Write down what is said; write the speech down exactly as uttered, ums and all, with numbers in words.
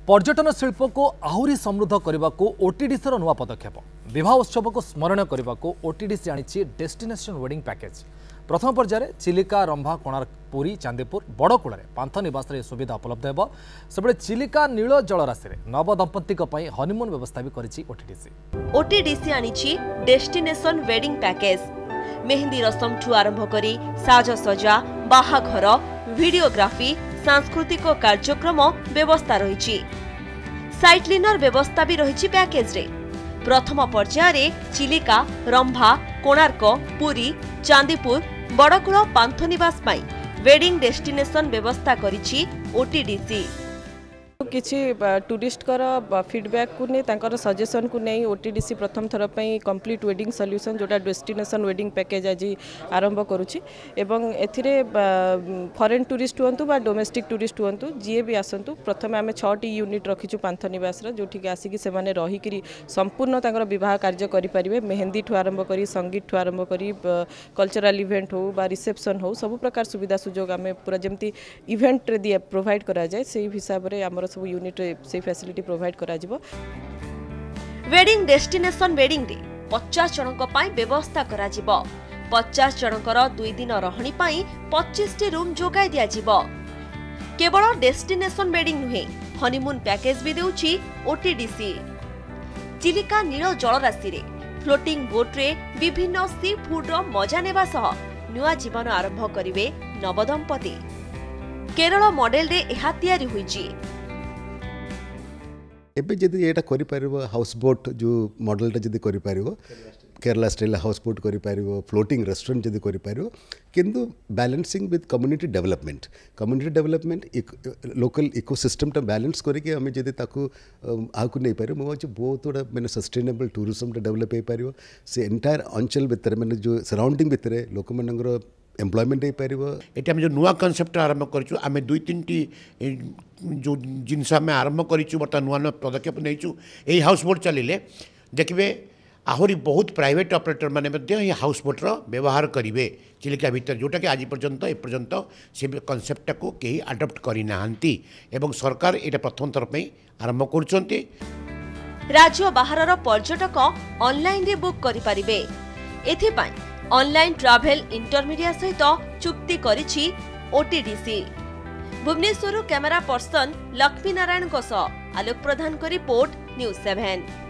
पर्यटन शिल्प को आहुरी समृद्ध करने को ओटीडीसी नुआ पदक्षेप विवाह उत्सव को स्मरण करने को ओटीडीसी आनी डेस्टिनेशन वेडिंग पैकेज। प्रथम पर्यायर चिलिका रंभा कोणार्क पुरी चांदीपुर बड़कूल पांथ निवास सुविधा उपलब्ध हो सबले चिलिका नील जलराशि नवदंपति हनीमून व्यवस्था भी करिछि ओटीडीसी। ओटीडीसी आनी डेस्टिनेशन वेडिंग पैकेज मेहंदी रसम ठू आरंभ करी साजसजा बाहाघर वीडियोग्राफी सांस्कृतिक कार्यक्रम व्यवस्था रही साइट क्लीनर व्यवस्था भी रही पैकेज रे। प्रथम पर्यायर चिलिका रंभा कोणार्क पुरी चांदीपुर बड़कूल पांथ निवास वेडिंग डेस्टिनेशन व्यवस्था करिछि ओटीडीसी। किछि टूरिस्ट कर फीडबैक को नहीं तांकर सजेशन को नहीं ओटीडीसी प्रथम थर पई कंप्लीट वेडिंग सॉल्यूशन जोटा डेस्टिनेशन वेडिंग पैकेज आज आरंभ करुछि एवं एथिरे फॉरेन टूरिस्ट हुंतु बा डोमेस्टिक टूरिस्ट हुंतु जी भी आसंतु प्रथम आमे छटी यूनिट रखिछु पांथ निवास रा जोठी आसिक से माने रही करी संपूर्ण तांकर विवाह कार्य करि परिबे मेहंदी ठू आरंभ करी संगीत ठू आरंभ करी कल्चरल इवेंट हो बा रिसेप्शन हो सब प्रकार सुविधा सुजोग आमे पूरा जेमती इवेंट रे दिया प्रोवाइड करा जाय सेही हिसाब रे हमर सब यूनिट से फैसिलिटी प्रोवाइड करा जिवो। वेडिंग डेस्टिनेशन वेडिंग रे पचास जनक पाई व्यवस्था करा जिवो। पचास जनकर दुई दिन रहणी पाई पच्चीस टी रूम जोगाई दिया जिवो। केवल डेस्टिनेशन वेडिंग नुहे हनीमून पैकेज भी देउछि ओटीडीसी। चिलिका नील जलराशि रे फ्लोटिंग बोट रे विभिन्न सी फूड रो मजा नेबा सह नुआ जीवन आरंभ करिवे नवदंपति। केरल मॉडल रे एहा तयारी होईछि। एबे जदि एटा करि परिबो हाउस बोट जो मॉडलटा जदि करि परिबो केरला स्टाइल हाउस बोट करि परिबो फ्लोटिंग रेस्टोरेंट जदि करि परिबो किंतु balancing with community development community development local ecosystem टा बैलेंस करके हमें जदि ताकू आकु नहीं पारे मो बहुत बड़ा मैंने सस्टेनेबल टूरिज्म टा डेवलप हो पारिबो से एंटायर अंचल भितर मैंने जो सराउंडिंग भितर लोक मनंगर एम्प्लॉयमेंट हो पार ये आम जो नुआ कनसेप्ट आरंभ करूँ आम दुई तीन टी जो जिनस आम आरंभ करूँ बर्तमान नुआ नुआ पदक्षेप नहीं यही हाउस बोट चलिए देखिए आहरी बहुत प्राइवेट ऑपरेटर माने हाउस बोट्र व्यवहार करेंगे चिलिका भितर जोटा कि आज पर्यंत एपर्यंत से कनसेप्टा को कहीं आडप्ट करना एवं सरकार ये प्रथम थर आरंभ कर राज्य बाहर पर्यटक ऑनलाइन रे बुक करि परिबे। एथिपाई ऑनलाइन ट्रैवल इंटरमीडिया सहित चुक्ति करिछि OTDC. Bhubaneswar camera person Lakshmi Narayan Alok Pradhan को रिपोर्ट न्यूज सेवन।